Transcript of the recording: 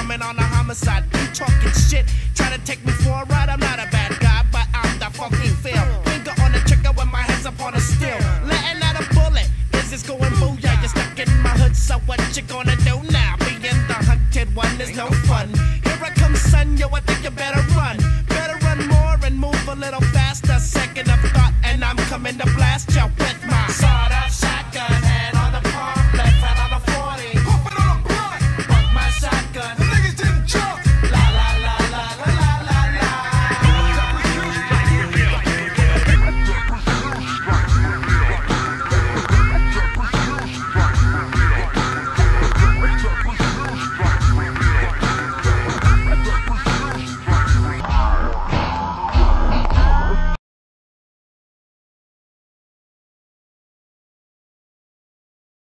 coming on a homicide. You talking shit, try to take me for a ride. I'm not a bad guy, but I'm the funky feel. Finger on the trigger when my head's up on a steel. Letting out a bullet, this is going booyah. You're stuck in my hood, so what you gonna do now? Being the hunted one is no fun. Here I come, son, yo, I think you better run. Better run more and move a little faster. Second of thought, and I'm coming to blast you.